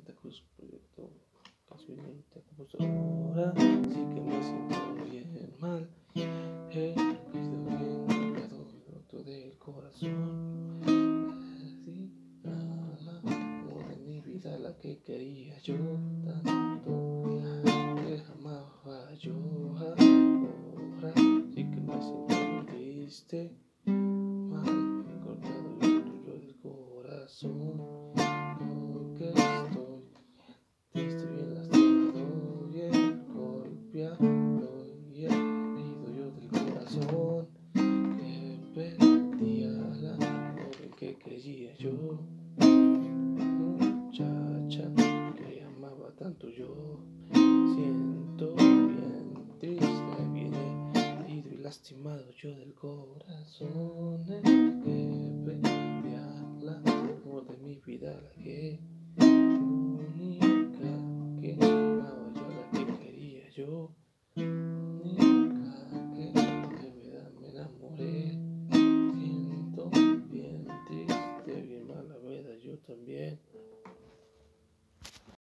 Santa Cruz, proyecto, cancionita, compositora. Sí que me siento bien mal. He perdido bien cargado el otro del corazón. Perdí al amor de mi vida, la que quería yo tanto. Que amaba yo ahora. Sí que me siento triste. Mal, he cortado el tuyo del corazón. Porque estoy triste, bien lastimado, bien golpeado y herido yo del corazón. Que perdí al amor en que creía yo. Muchacha que amaba tanto yo. Siento bien triste, bien herido y lastimado yo del corazón. Que perdí al amor de mi vida, la que